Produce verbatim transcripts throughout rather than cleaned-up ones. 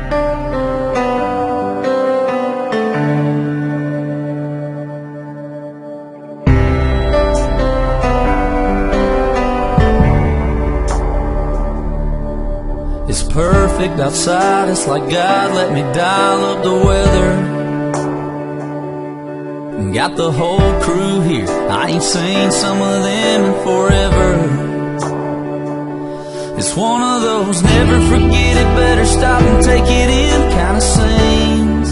It's perfect outside, it's like God let me dial up the weather. Got the whole crew here, I ain't seen some of them in forever. It's one of those never forget it, better stop and take it in kind of scenes.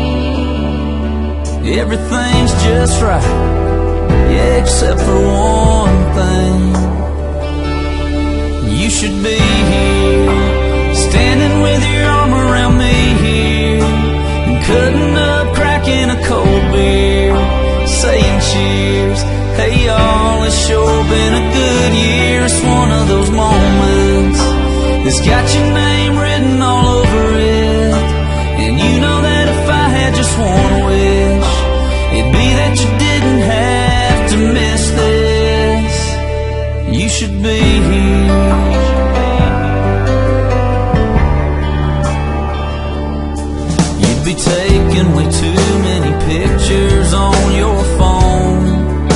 Everything's just right, yeah, except for one thing. You should be here, standing with your arm around me here, and cutting up, cracking a cold beer, saying cheers. Hey y'all, it's sure been a good year. It's one of those moments that's got your name written all over it. And you know that if I had just one wish, it'd be that you didn't have to miss this. You should be here. You'd be taking way too many pictures on your phone,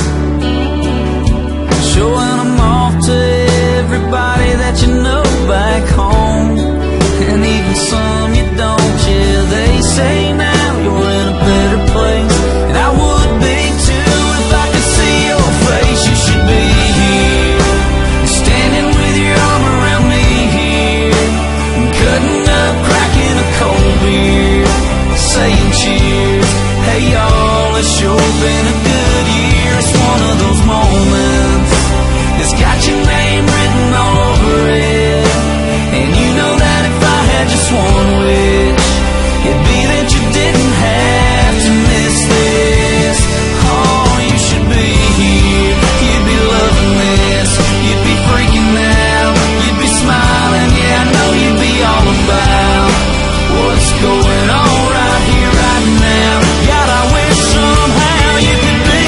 showing them off to everybody that you know back home, and even some you don't. Yeah, they say now you're in a better place, and I would be too if I could see your face. You should be here, standing with your arm around me here, and cutting up, cracking a cold beer, saying cheers. Hey y'all, it's sure been a good year. It's one of those moments that's got your name written all over it. And you know that if I had just one wish, it'd be that you didn't have to miss this. Oh, you should be here, you'd be loving this, you'd be freaking out, you'd be smiling. Yeah, I know you'd be all about what's going on right here, right now. God, I wish somehow you could be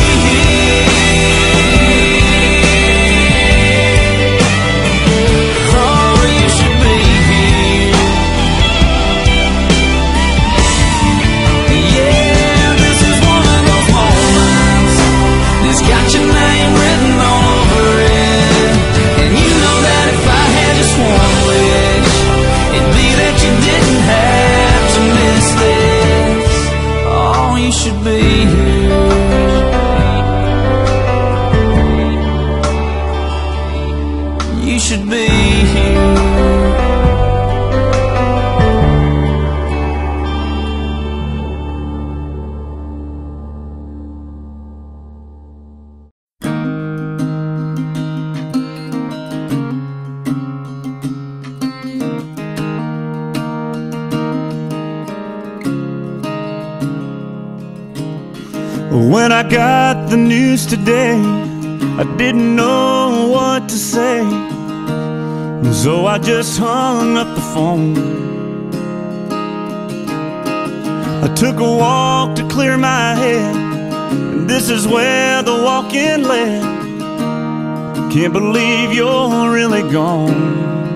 here. Oh, you should be here. Yeah, this is one of those moments that's got your name written all over it. And you know that if I had just one wish, it'd be that you didn't have to miss this. Oh, you should be here. You should be here. When I got the news today, I didn't know what to say, so I just hung up the phone. I took a walk to clear my head, and this is where the walk-in led. Can't believe you're really gone.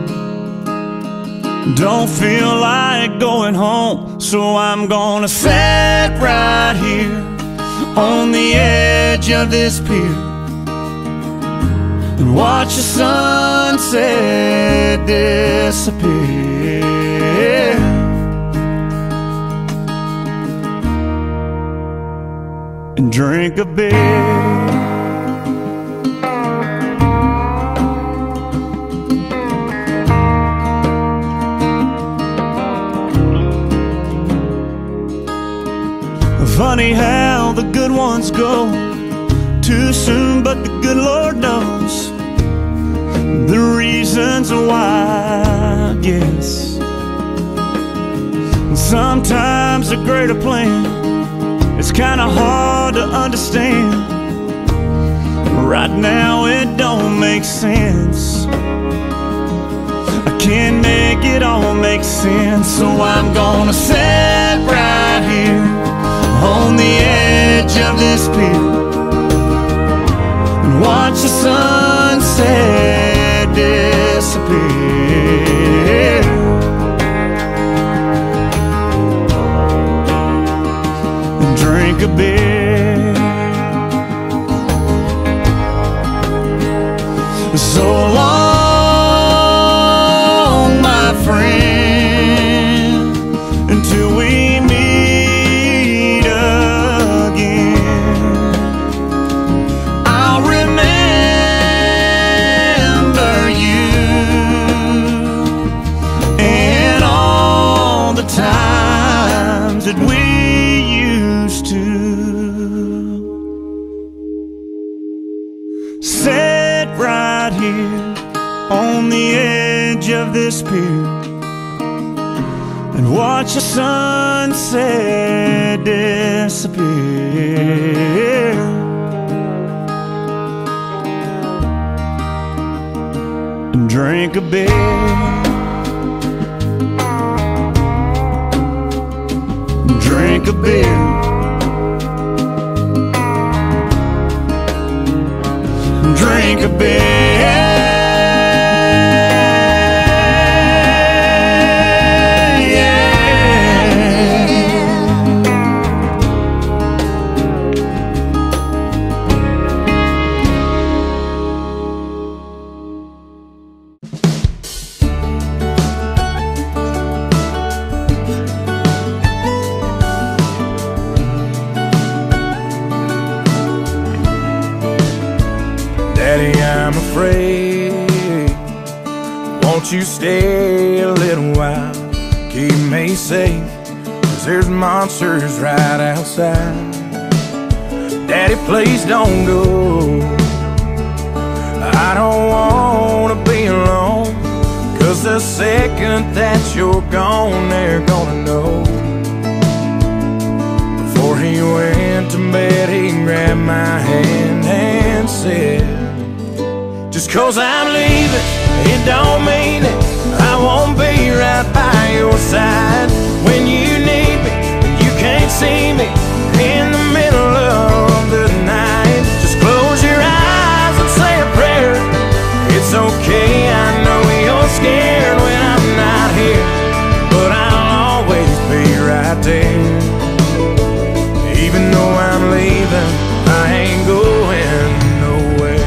Don't feel like going home, so I'm gonna sit right here on the edge of this pier and watch the sunset disappear, and drink a beer. Funny how the good ones go too soon, but the good Lord knows the reasons why, I guess. Sometimes a greater plan, it's kinda hard to understand. Right now it don't make sense. I can't make it all make sense, so I'm gonna sit right here on the edge of this pier and watch the sunset disappear, and watch the sunset disappear. And drink a beer. Drink a beer. Drink a beer. Daddy, I'm afraid. Won't you stay a little while? Keep me safe, 'cause there's monsters right outside. Daddy, please don't go. I don't wanna be alone, 'cause the second that you're gone, they're gonna know. Before he went to bed, he grabbed my hand and said, just 'cause I'm leaving, it don't mean it. I won't be right by your side when you need me, and you can't see me in the middle of the night. Just close your eyes and say a prayer. It's okay, I know you're scared when I'm not here, but I'll always be right there. Even though I'm leaving, I ain't going nowhere.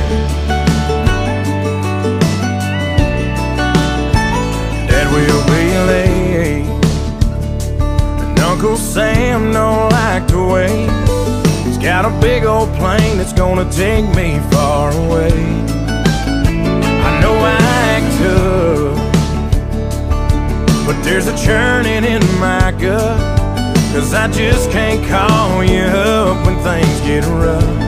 Dad will be late, and Uncle Sam don't like to wait. He's got a big old plane that's gonna take me far away. I know I act tough, but there's a churning in my gut, 'cause I just can't call you up when things get rough.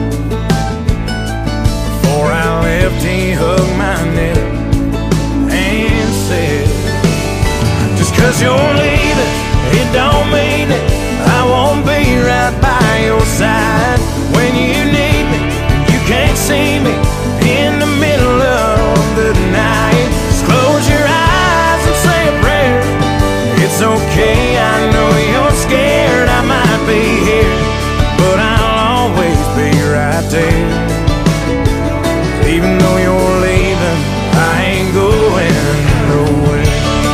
Before I left, he hugged my neck and said, just 'cause you're leaving, it don't mean it. I won't be right by your side when you need me. You can't see me in the middle of the night. Just close your eyes and say a prayer. It's okay, I know you're scared, I might be here, but I'll always be right there. Even though you're leaving, I ain't going nowhere.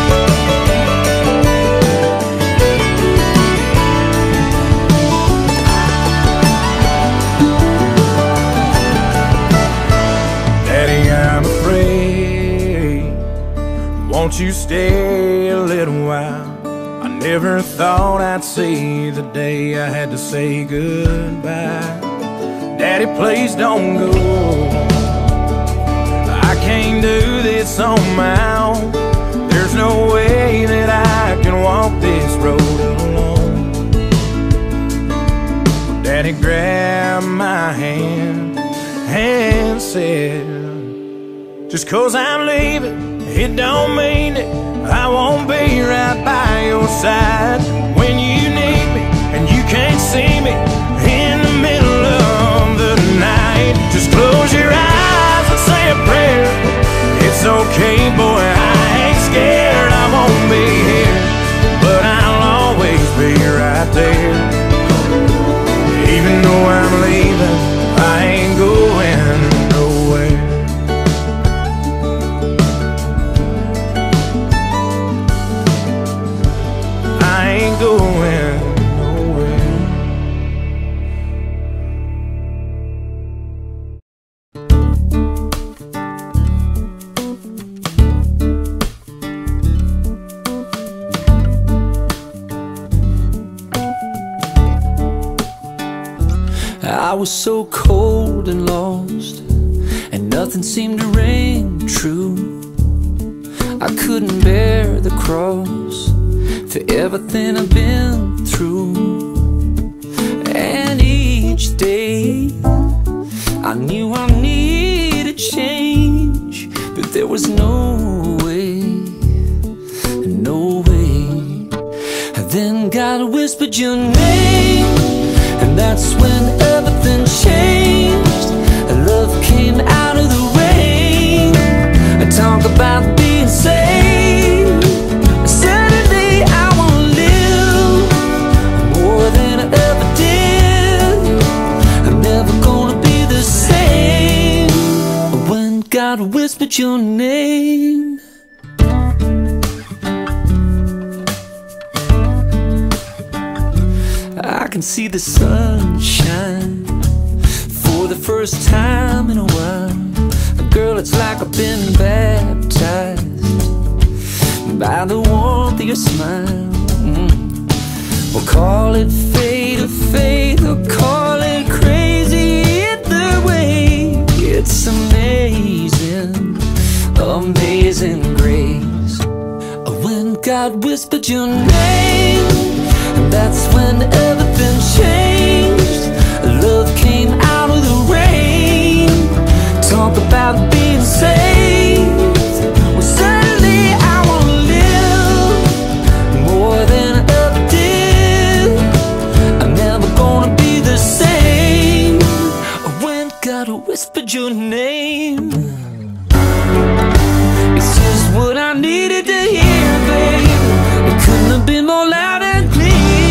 Daddy, I'm afraid. Won't you stay a little while? I never thought I'd see the day I had to say goodbye. Daddy, please don't go. I can't do this on my own. There's no way that I can walk this road alone. Daddy grabbed my hand and said, just 'cause I'm leaving, it don't mean it. I won't be right by your side when you need me, and you can't see me in the middle of the night. Just close your eyes and say a prayer. It's okay, boy, I ain't scared. I won't be here, but I'll always be right there. Even though I'm leaving, I ain't going nowhere. I ain't going nowhere. I was so cold and lost, and nothing seemed to ring true. I couldn't bear the cross for everything I've been through. And each day I knew I needed change, but there was no way, no way. Then God whispered your name, and that's when everything changed. Love came out of the rain. Talk about being saved. Suddenly I want to live more than I ever did. I'm never gonna be the same when God whispered your name. I can see the sunshine for the first time in a while. Girl, it's like I've been baptized by the warmth of your smile. mm. We'll call it fate or faith, or call it crazy. Either way, it's amazing, amazing grace. When God whispered your name, that's when everything changed. Love came out of the rain. Talk about being saved. Well, suddenly I want to live more than I ever did. I'm never gonna be the same when God whispered your name. It's just what I needed to hear, babe. It couldn't have been more loud and clear.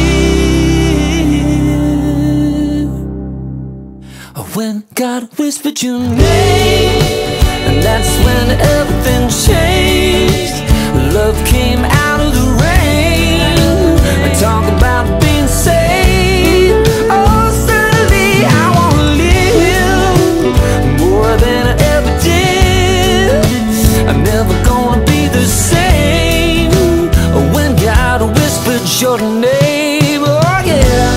When God whispered your name, and that's when everything changed. Love came out of the rain. Talk about being saved. Oh, suddenly I want to live more than I ever did. I'm never gonna be the same when God whispered your name. Oh yeah.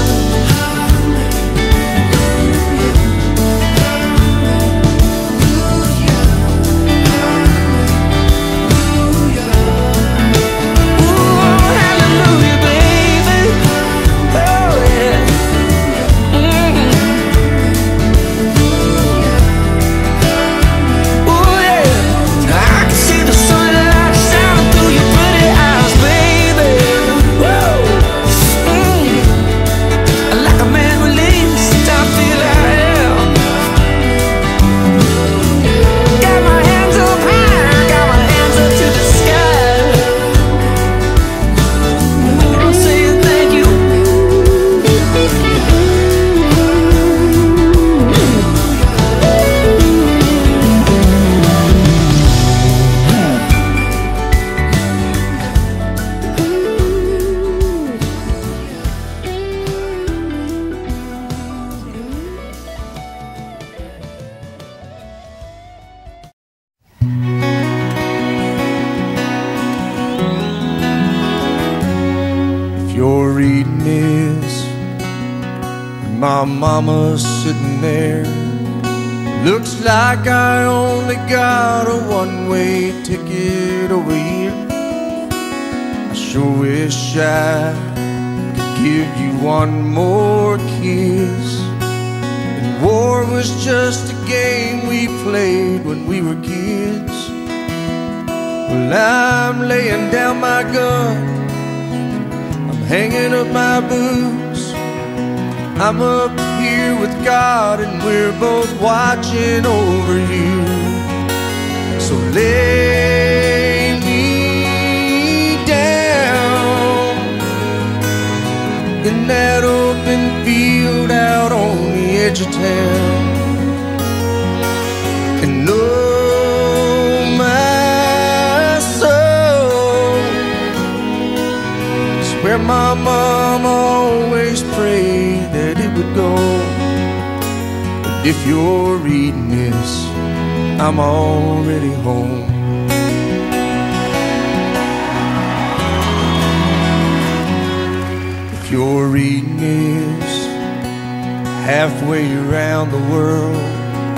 You're reading this, and my mama's sitting there. Looks like I only got a one-way ticket over here. I sure wish I could give you one more kiss. And war was just a game we played when we were kids. Well, I'm laying down my gun, hanging up my boots. I'm up here with God, and we're both watching over you. So lay me down in that open field out on the edge of town, and know my soul is where my mama always prayed that it would go. But if you're reading this, I'm already home. If you're reading this halfway around the world,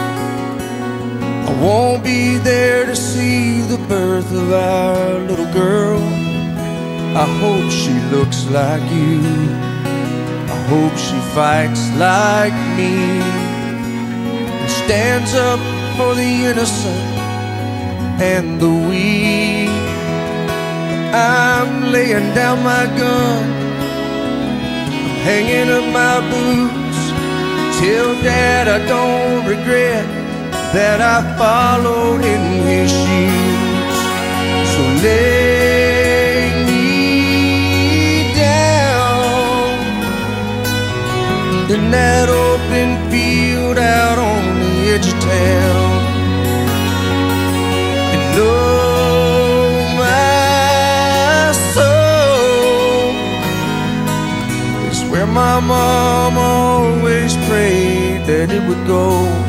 I won't be there to see the birth of our little girl. I hope she looks like you, I hope she fights like me, and stands up for the innocent and the weak. I'm laying down my gun, hanging up my boots. Tell Dad I don't regret that I followed in his shoes. So lay me down in that open field out on the edge of town, and oh my soul, it's where my mom always prayed that it would go.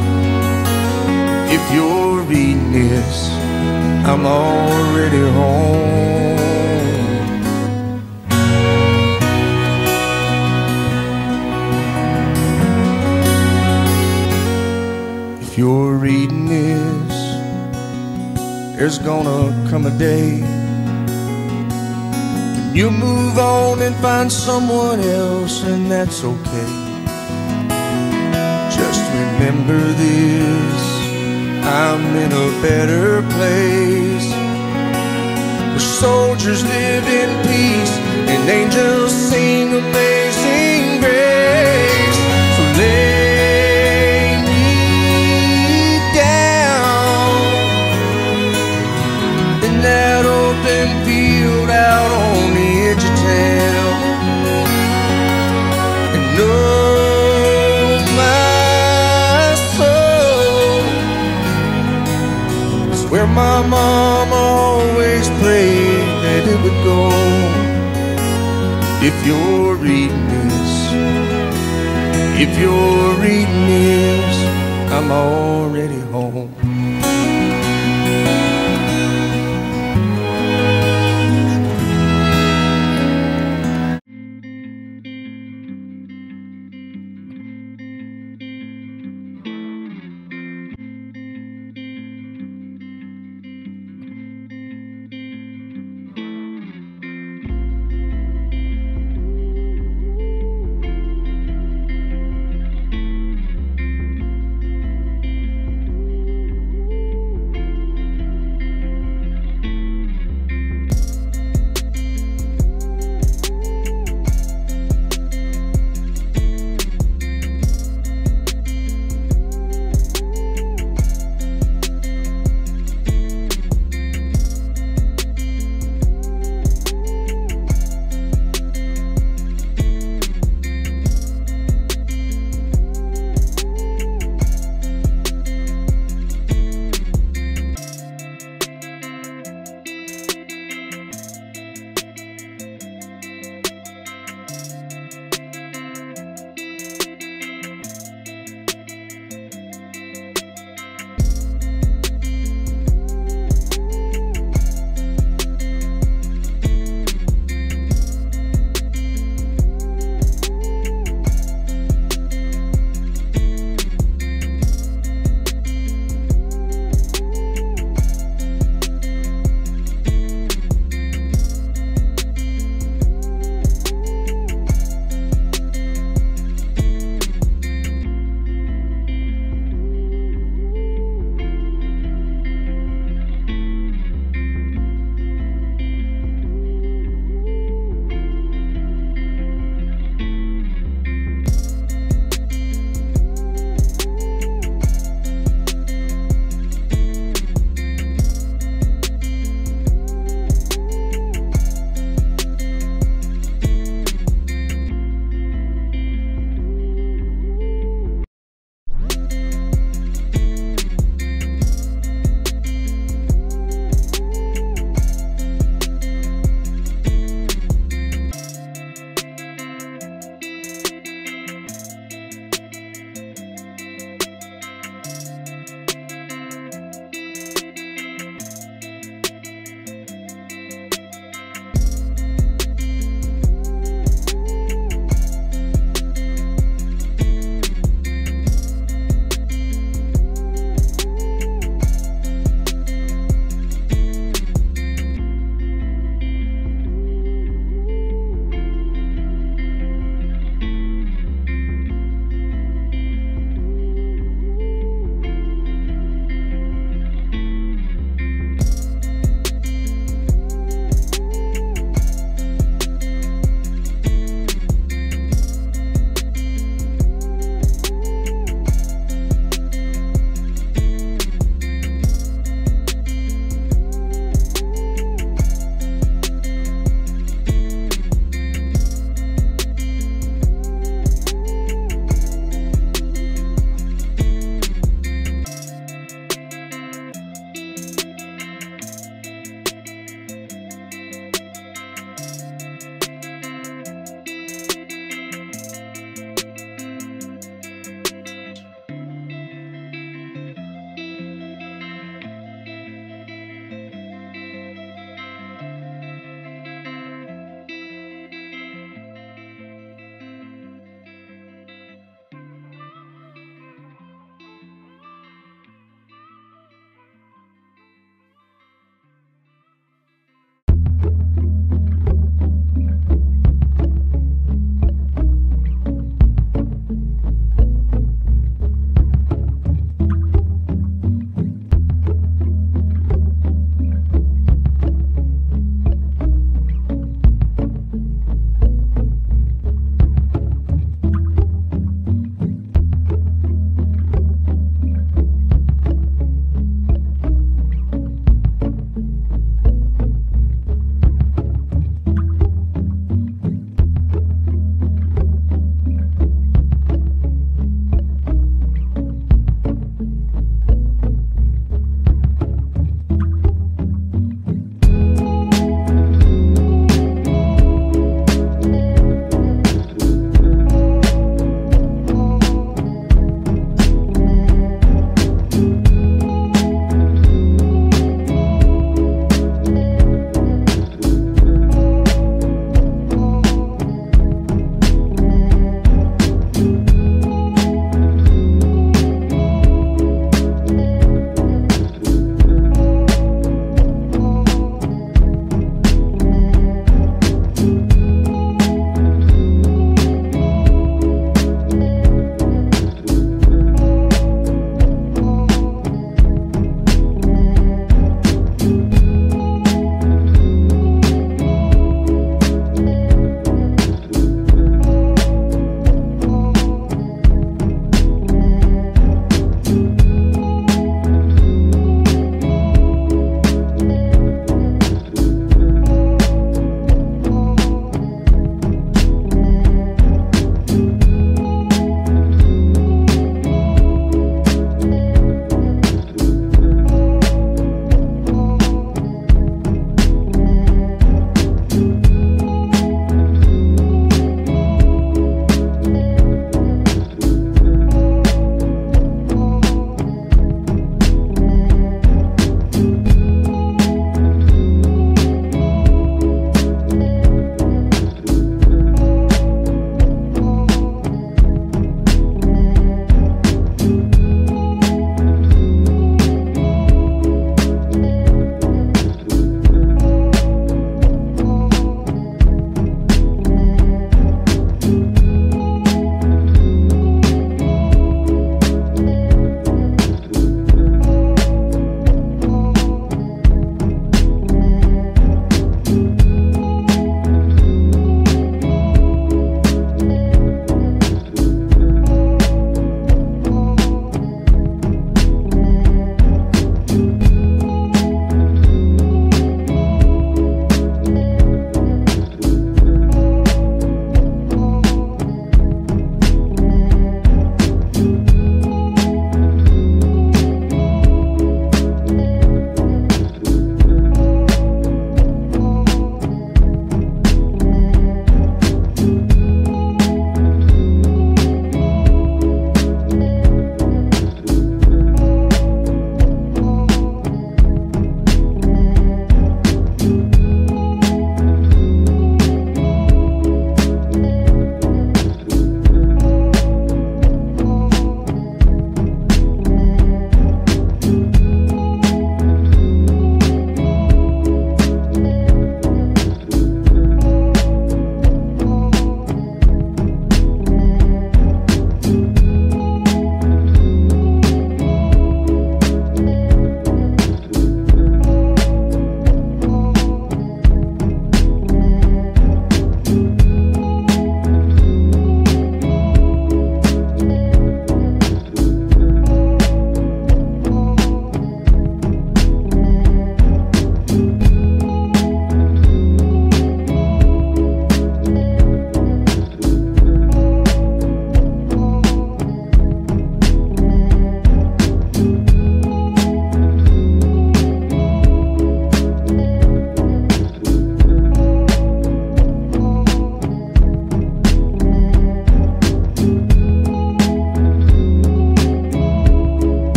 If you're reading this, I'm already home. If you're reading this, there's gonna come a day when you move on and find someone else, and that's okay. Just remember this, I'm in a better place, where soldiers live in peace and angels sing amazing grace. So lay me down in that open field out on the edge of town, and oh my soul, where my mom always prayed that it would go. If you're reading this, if you're reading this, I'm already home.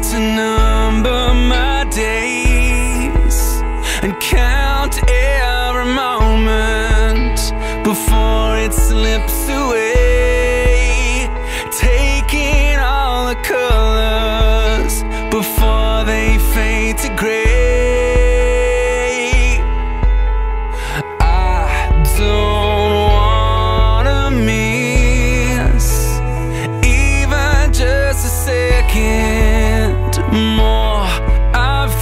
to number my days and count every moment before it slips away, taking all the colors before they fade to gray. I don't wanna miss even just a second more of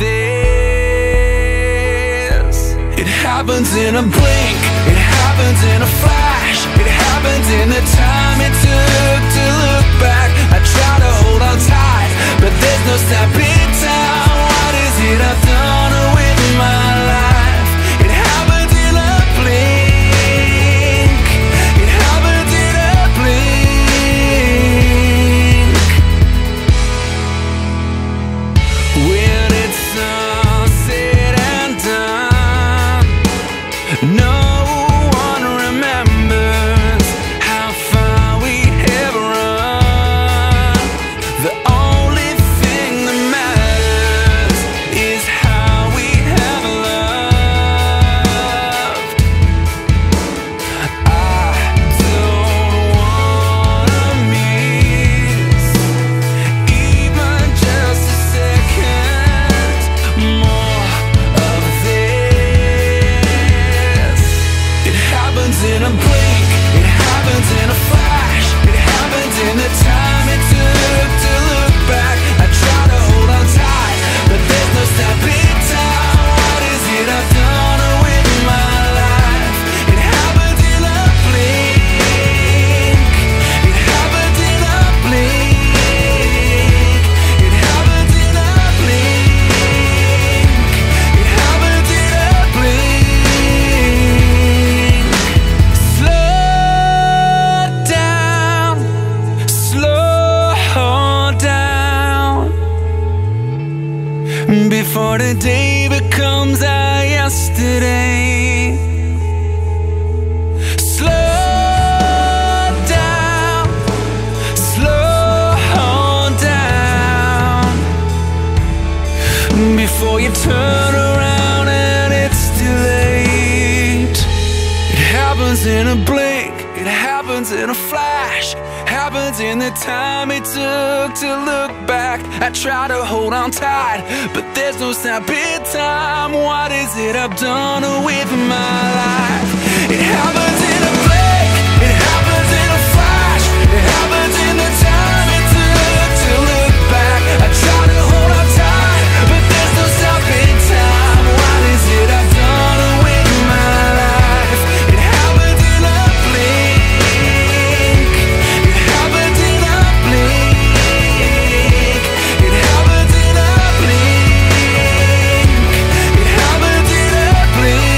this. It happens in a blink, it happens in a flash, it happens in the time it took to look back. I try to hold on tight, but there's no stopping time. What is it I've done with my life? It happens in a blink, it happens in a blink. When it's all said and done, no one remembers how far we have run. The only thing that matters is how we have loved. I don't wanna miss even just a second more of this. It happens in a blink, it happens in a flash, it happens in the time it took to look back. I try to hold on tight, but there's no stopping time. What is it I've done with my life? It happens in a blink, it happens in a blink, it happens in a blink, it happens in a blink. Slow down, slow down, before the day becomes our yesterday. Slow down, slow down, before you turn around and it's too late. It happens in a blink, it happens in a flash, happens in the time it took to look back. I try to hold on tight, but there's no stopping time. What is it I've done with my life? It happens in a blink, it happens in a flash, it happens in the time it took to look back. I try to hold on tight, but there's no stopping time. What is it I've done with my life? It happens in a blink, it happens in a blink, it happens in a blink, it happens in a blink.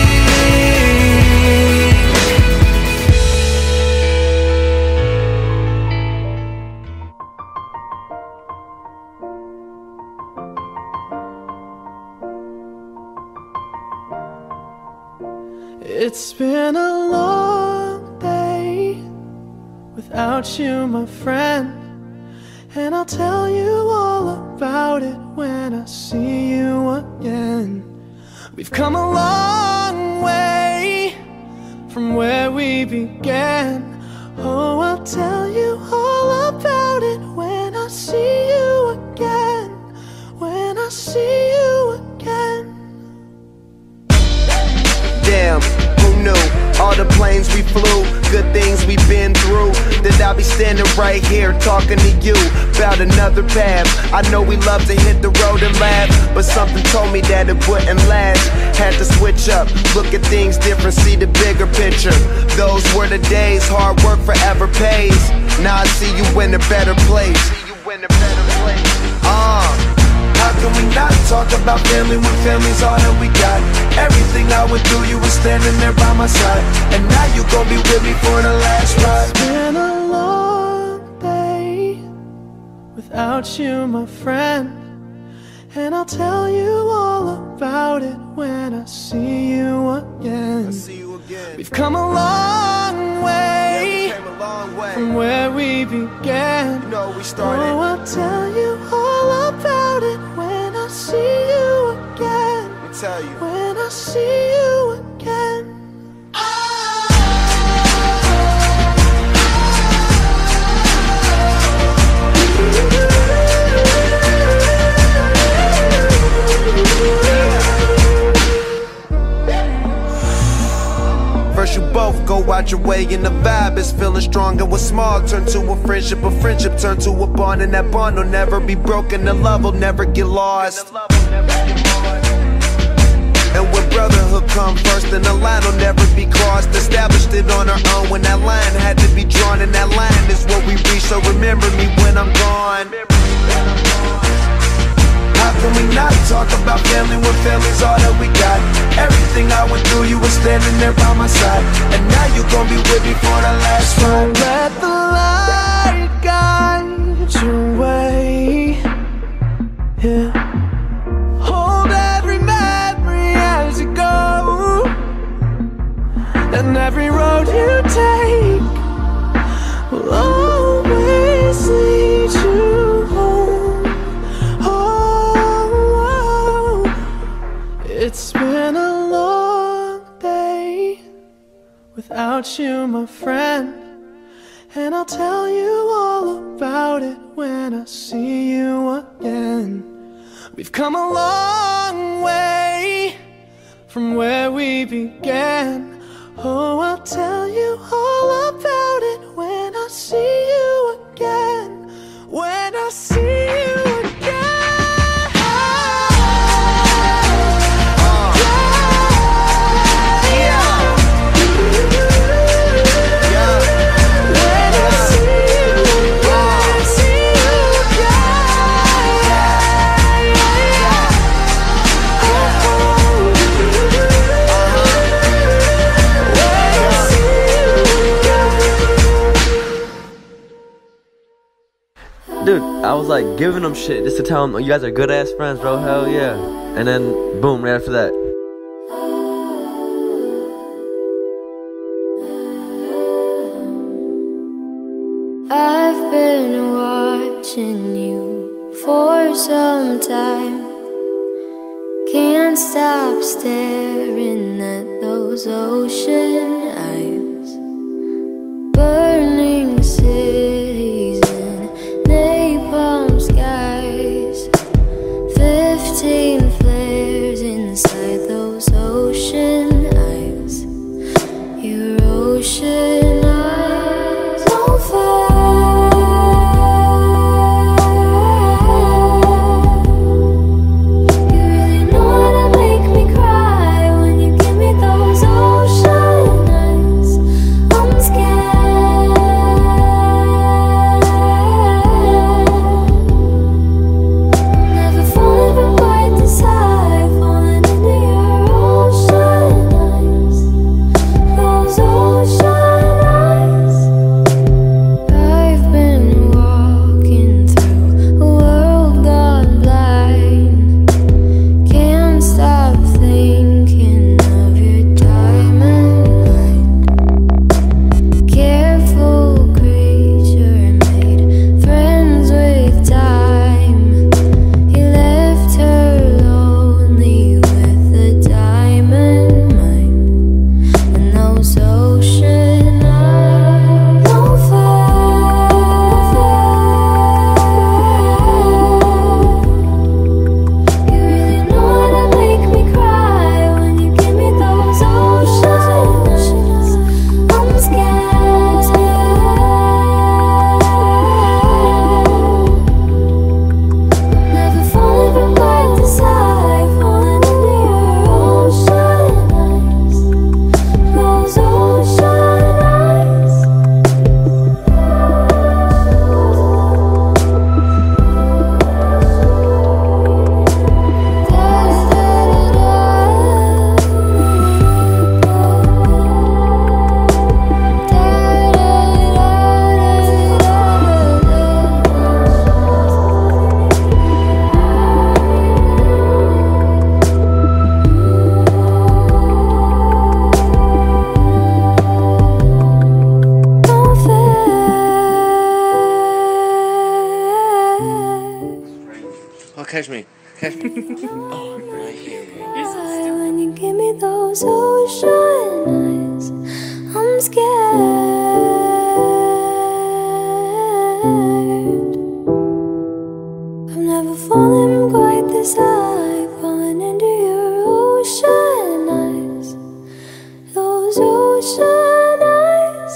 It's been a long day without you, my friend, and I'll tell you all about it when I see you again. We've come a long way from where we began. Oh, I'll tell you all about it when I see you again, when I see you again. Damn, who knew? All the planes we flew, good things we've been through, that I'll be standing right here talking to you about another path. I know we love to hit the road and laugh, but something told me that it wouldn't last. Had to switch up, look at things different, see the bigger picture. Those were the days, hard work forever pays. Now I see you in a better place. See you in a better place. Uh How can we not talk about family when family's all that we got? Everything I went through, you were standing there by my side, and now you gon' be with me for the last ride. It's been a long day without you, my friend, and I'll tell you all about it when I see you again. I see you again. We've come a long way, Yeah, we came a long way from where we began. You know we started. Oh, I'll tell you all about it tell you. When I see you again. First you both go out your way and the vibe is feeling strong. And what's small turn to a friendship, a friendship turn to a bond. And that bond will never be broken, the love will never get lost. And when brotherhood come first, then the line will never be crossed. Established it on our own when that line had to be drawn. And that line is what we reach, so remember me when I'm gone. How can we not talk about family when family's all that we got? Everything I went through, you were standing there by my side. And now you gon' be with me for the last ride. So let the light guide your way. Yeah. Hold every memory as you go, and every road you take will always lead you home. Oh, it's been a long day without you, my friend, and I'll tell you all about it when I see you again. We've come a long way from where we began. Oh, I'll tell you all about it when I see you again. When I see you again. Uh, yeah. Yeah. When I see you again, see you Dude, I was like giving them shit just to tell them, oh, you guys are good ass friends, bro. Hell yeah. And then boom, right after that. I've been watching you for some time. Can't stop staring at those ocean eyes. Burning cities and napalm skies. Fifteen flares inside those ocean eyes. Your ocean eyes on fire. Catch me. Catch me. Oh, right here. those ocean eyes. I'm scared. I've never fallen quite this high, falling into your ocean eyes, those ocean eyes.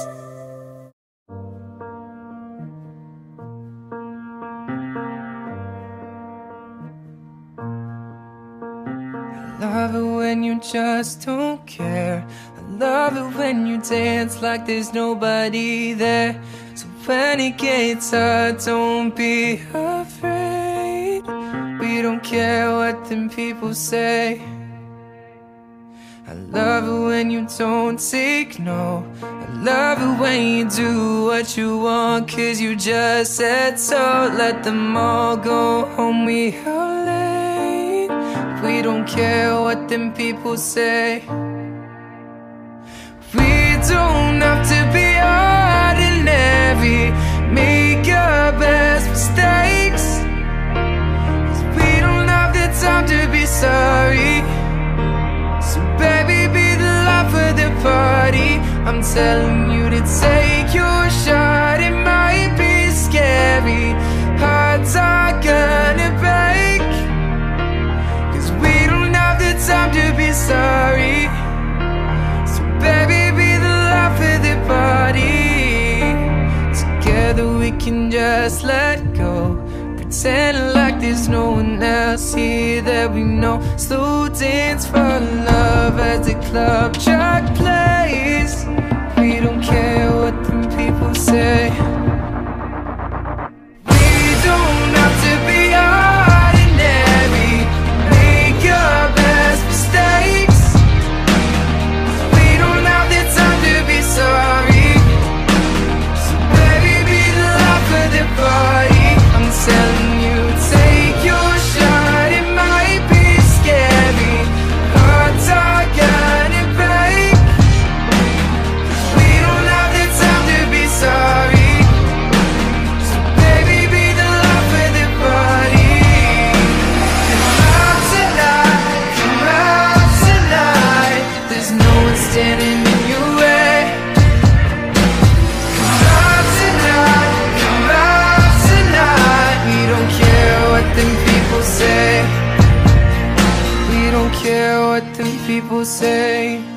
I love it when you just don't care. I love it when you dance like there's nobody there. So when it gets hard, don't be afraid. We don't care what them people say. I love it when you don't take no. I love it when you do what you want, cause you just said so. Let them all go home, we out late. We don't care what them people say. We don't have to be ordinary. Make our best mistakes, cause we don't have the time to be sorry. So baby, be the life of the party. I'm telling you to take your shot. It might be scary, hearts are gonna break, cause we don't have the time to be sorry. So baby, be the life of the party. Together we can just let go, pretend like there's no one else here that we know. Slow dance for love as the club track plays. We don't care what them people say. We don't have to be ordinary. Make your best mistakes. We don't have the time to be sorry. So baby, be the life of the party. I'm telling you, take your shot. It might be scary, hearts are gonna break. We don't have the time to be sorry. So baby, be the life of the party. Come out tonight, come out tonight. There's no one standing in your way. Come out tonight, come out tonight. We don't care what them people say. We don't care what them people say.